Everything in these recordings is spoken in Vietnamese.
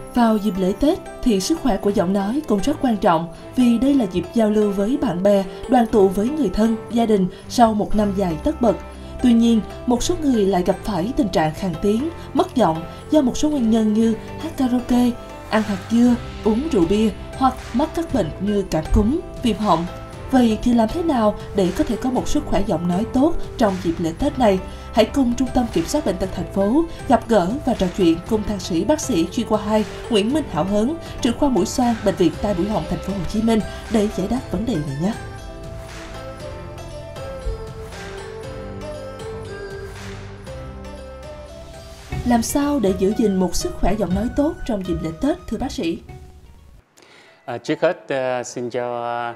Vào dịp lễ Tết thì sức khỏe của giọng nói cũng rất quan trọng vì đây là dịp giao lưu với bạn bè, đoàn tụ với người thân, gia đình sau một năm dài tất bật. Tuy nhiên, một số người lại gặp phải tình trạng khàn tiếng, mất giọng do một số nguyên nhân như hát karaoke, ăn hạt dưa, uống rượu bia hoặc mắc các bệnh như cảm cúm, viêm họng. Vậy thì làm thế nào để có thể có một sức khỏe giọng nói tốt trong dịp lễ Tết này? Hãy cùng Trung tâm Kiểm soát Bệnh tật thành phố gặp gỡ và trò chuyện cùng thạc sĩ bác sĩ chuyên khoa 2 Nguyễn Minh Hảo Hớn, trưởng khoa mũi xoang Bệnh viện Tai Mũi Họng thành phố Hồ Chí Minh để giải đáp vấn đề này nhé. Làm sao để giữ gìn một sức khỏe giọng nói tốt trong dịp lễ Tết thưa bác sĩ? Trước hết xin cho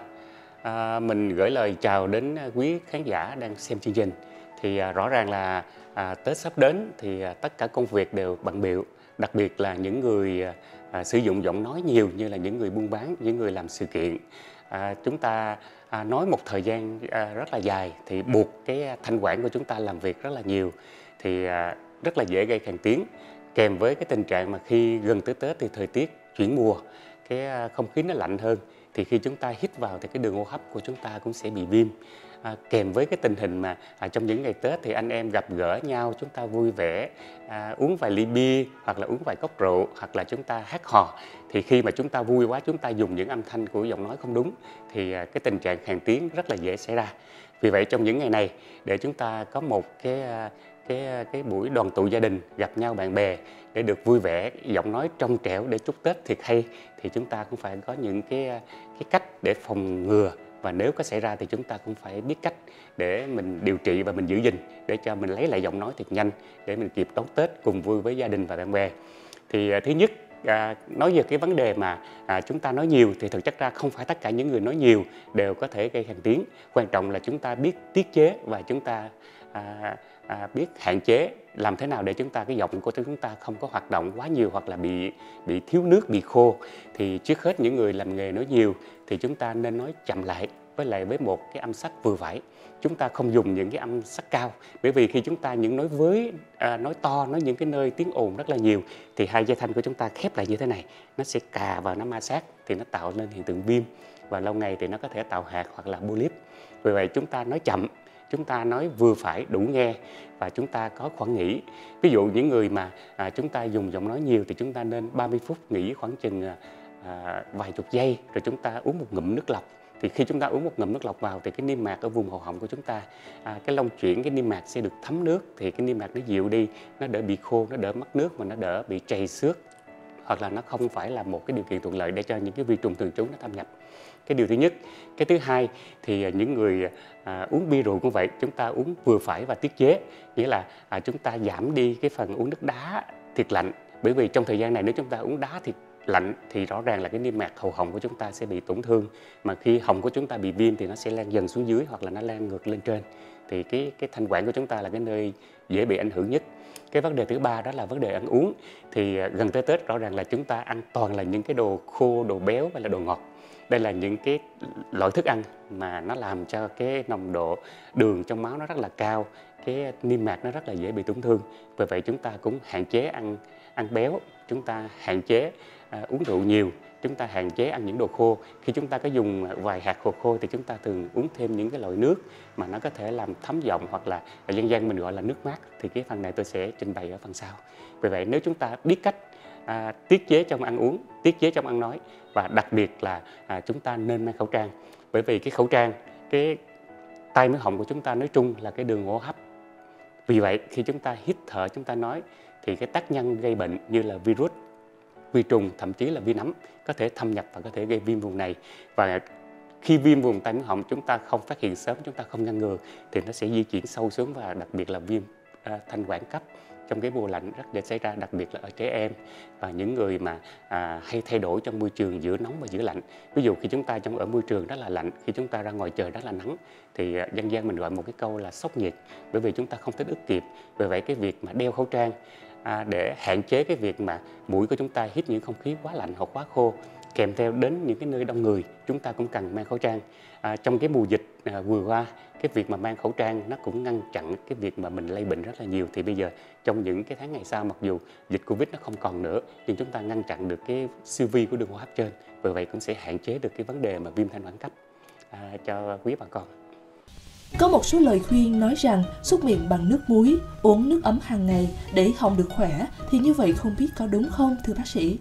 mình gửi lời chào đến quý khán giả đang xem chương trình. Thì rõ ràng là Tết sắp đến thì tất cả công việc đều bận bịu, đặc biệt là những người sử dụng giọng nói nhiều như là những người buôn bán, những người làm sự kiện. Chúng ta nói một thời gian rất là dài thì buộc cái thanh quản của chúng ta làm việc rất là nhiều thì rất là dễ gây khàn tiếng, kèm với cái tình trạng mà khi gần tới Tết thì thời tiết chuyển mùa, cái không khí nó lạnh hơn thì khi chúng ta hít vào thì cái đường hô hấp của chúng ta cũng sẽ bị viêm. Kèm với cái tình hình mà trong những ngày Tết thì anh em gặp gỡ nhau, chúng ta vui vẻ, uống vài ly bia hoặc là uống vài cốc rượu hoặc là chúng ta hát hò, thì khi mà chúng ta vui quá chúng ta dùng những âm thanh của giọng nói không đúng thì cái tình trạng khàn tiếng rất là dễ xảy ra. Vì vậy trong những ngày này để chúng ta có một cái buổi đoàn tụ gia đình, gặp nhau bạn bè để được vui vẻ, giọng nói trong trẻo để chúc Tết thiệt hay, thì chúng ta cũng phải có những cái cách để phòng ngừa, và nếu có xảy ra thì chúng ta cũng phải biết cách để mình điều trị và mình giữ gìn để cho mình lấy lại giọng nói thật nhanh để mình kịp đón Tết cùng vui với gia đình và bạn bè. Thì thứ nhất, nói về cái vấn đề mà chúng ta nói nhiều thì thực chất ra không phải tất cả những người nói nhiều đều có thể gây khàn tiếng. Quan trọng là chúng ta biết tiết chế và chúng ta biết hạn chế làm thế nào để chúng ta cái giọng của chúng ta không có hoạt động quá nhiều hoặc là bị thiếu nước, bị khô. Thì trước hết những người làm nghề nói nhiều thì chúng ta nên nói chậm lại với một cái âm sắc vừa phải. Chúng ta không dùng những cái âm sắc cao, bởi vì khi chúng ta những nói với nói to, nói những cái nơi tiếng ồn rất là nhiều thì hai dây thanh của chúng ta khép lại như thế này, nó sẽ cà vào, nó ma sát thì nó tạo nên hiện tượng viêm và lâu ngày thì nó có thể tạo hạt hoặc là polyp. Vì vậy chúng ta nói chậm, chúng ta nói vừa phải, đủ nghe và chúng ta có khoảng nghỉ. Ví dụ những người mà chúng ta dùng giọng nói nhiều thì chúng ta nên 30 phút nghỉ khoảng chừng vài chục giây rồi chúng ta uống một ngụm nước lọc. Thì khi chúng ta uống một ngụm nước lọc vào thì cái niêm mạc ở vùng hầu họng của chúng ta, cái lông chuyển, cái niêm mạc sẽ được thấm nước thì cái niêm mạc nó dịu đi, nó đỡ bị khô, nó đỡ mất nước mà nó đỡ bị trầy xước, hoặc là nó không phải là một cái điều kiện thuận lợi để cho những cái vi trùng thường trú nó thâm nhập. Cái điều thứ nhất. Cái thứ hai thì những người uống bia rượu cũng vậy, chúng ta uống vừa phải và tiết chế, nghĩa là chúng ta giảm đi cái phần uống nước đá thiệt lạnh, bởi vì trong thời gian này nếu chúng ta uống đá thiệt lạnh thì rõ ràng là cái niêm mạc hầu họng của chúng ta sẽ bị tổn thương, mà khi họng của chúng ta bị viêm thì nó sẽ lan dần xuống dưới hoặc là nó lan ngược lên trên, thì cái thanh quản của chúng ta là cái nơi dễ bị ảnh hưởng nhất. Cái vấn đề thứ ba đó là vấn đề ăn uống. Thì gần tới Tết rõ ràng là chúng ta ăn toàn là những cái đồ khô, đồ béo và là đồ ngọt. Đây là những cái loại thức ăn mà nó làm cho cái nồng độ đường trong máu nó rất là cao, cái niêm mạc nó rất là dễ bị tổn thương. Vì vậy chúng ta cũng hạn chế ăn béo, chúng ta hạn chế uống rượu nhiều, chúng ta hạn chế ăn những đồ khô. Khi chúng ta có dùng vài hạt hồ khô thì chúng ta thường uống thêm những cái loại nước mà nó có thể làm thấm giọng, hoặc là dân gian mình gọi là nước mát. Thì cái phần này tôi sẽ trình bày ở phần sau. Vì vậy nếu chúng ta biết cách tiết chế trong ăn uống, tiết chế trong ăn nói, và đặc biệt là chúng ta nên mang khẩu trang, bởi vì cái khẩu trang, cái tai mũi họng của chúng ta nói chung là cái đường hô hấp. Vì vậy khi chúng ta hít thở, chúng ta nói thì cái tác nhân gây bệnh như là virus, vi trùng, thậm chí là vi nấm có thể thâm nhập và có thể gây viêm vùng này. Và khi viêm vùng tai mũi họng chúng ta không phát hiện sớm, chúng ta không ngăn ngừa thì nó sẽ di chuyển sâu xuống, và đặc biệt là viêm thanh quản cấp trong cái mùa lạnh rất dễ xảy ra, đặc biệt là ở trẻ em và những người mà hay thay đổi trong môi trường giữa nóng và giữa lạnh. Ví dụ khi chúng ta ở môi trường rất là lạnh, khi chúng ta ra ngoài trời rất là nắng thì dân gian mình gọi một cái câu là sốc nhiệt, bởi vì chúng ta không thích ứng kịp. Vì vậy cái việc mà đeo khẩu trang để hạn chế cái việc mà mũi của chúng ta hít những không khí quá lạnh hoặc quá khô, kèm theo đến những cái nơi đông người chúng ta cũng cần mang khẩu trang. Trong cái mùa dịch vừa qua cái việc mà mang khẩu trang nó cũng ngăn chặn cái việc mà mình lây bệnh rất là nhiều. Thì bây giờ trong những cái tháng ngày sau, mặc dù dịch Covid nó không còn nữa, nhưng chúng ta ngăn chặn được cái siêu vi của đường hô hấp trên, vì vậy cũng sẽ hạn chế được cái vấn đề mà viêm thanh quản cấp cho quý bà con. Có một số lời khuyên nói rằng súc miệng bằng nước muối, uống nước ấm hàng ngày để họng được khỏe, thì như vậy không biết có đúng không thưa bác sĩ?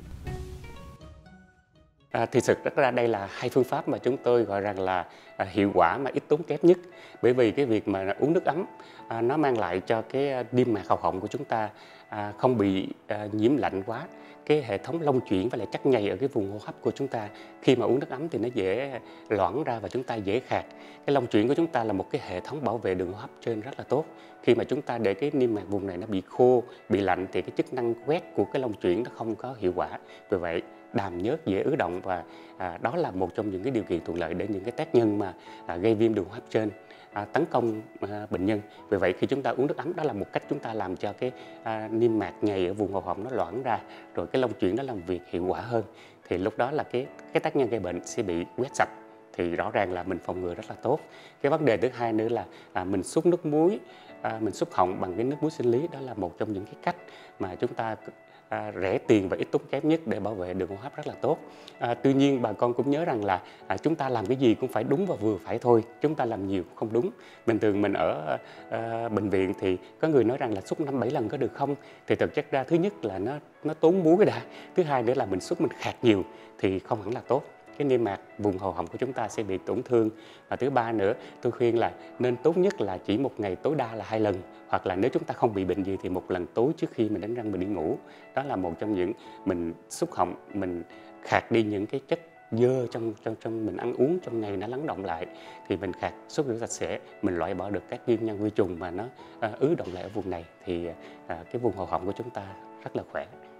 Thì thực ra đây là hai phương pháp mà chúng tôi gọi rằng là hiệu quả mà ít tốn kém nhất. Bởi vì cái việc mà uống nước ấm nó mang lại cho cái niêm mạc hầu họng của chúng ta không bị nhiễm lạnh quá. Cái hệ thống long chuyển và lại chắc nhầy ở cái vùng hô hấp của chúng ta, khi mà uống nước ấm thì nó dễ loãng ra và chúng ta dễ khạc. Cái long chuyển của chúng ta là một cái hệ thống bảo vệ đường hô hấp trên rất là tốt. Khi mà chúng ta để cái niêm mạc vùng này nó bị khô, bị lạnh thì cái chức năng quét của cái long chuyển nó không có hiệu quả. Vì vậy đàm nhớt dễ ứ động, và đó là một trong những cái điều kiện thuận lợi để những cái tác nhân mà gây viêm đường hô hấp trên tấn công bệnh nhân. Vì vậy khi chúng ta uống nước ấm, đó là một cách chúng ta làm cho cái niêm mạc nhầy ở vùng hầu họng nó loãng ra, rồi cái long chuyển nó làm việc hiệu quả hơn. Thì lúc đó là cái tác nhân gây bệnh sẽ bị quét sạch, thì rõ ràng là mình phòng ngừa rất là tốt. Cái vấn đề thứ hai nữa là mình xúc nước muối, mình xúc họng bằng cái nước muối sinh lý. Đó là một trong những cái cách mà chúng ta rẻ tiền và ít tốn kém nhất để bảo vệ đường hô hấp rất là tốt. Tuy nhiên bà con cũng nhớ rằng là chúng ta làm cái gì cũng phải đúng và vừa phải thôi. Chúng ta làm nhiều cũng không đúng. Bình thường mình ở bệnh viện thì có người nói rằng là xúc 5-7 lần có được không? Thì thực chất ra thứ nhất là nó tốn muối đã. Thứ hai nữa là mình xúc mình khạc nhiều thì không hẳn là tốt. Cái niêm mạc vùng hầu họng của chúng ta sẽ bị tổn thương. Và thứ ba nữa, tôi khuyên là nên tốt nhất là chỉ một ngày tối đa là 2 lần, hoặc là nếu chúng ta không bị bệnh gì thì 1 lần tối trước khi mình đánh răng mình đi ngủ. Đó là một trong những mình xúc họng, mình khạc đi những cái chất dơ trong mình ăn uống trong ngày, nó lắng động lại thì mình khạc, xúc rửa sạch sẽ, mình loại bỏ được các viêm nhân vi trùng mà nó ứ động lại ở vùng này, thì cái vùng hầu họng của chúng ta rất là khỏe.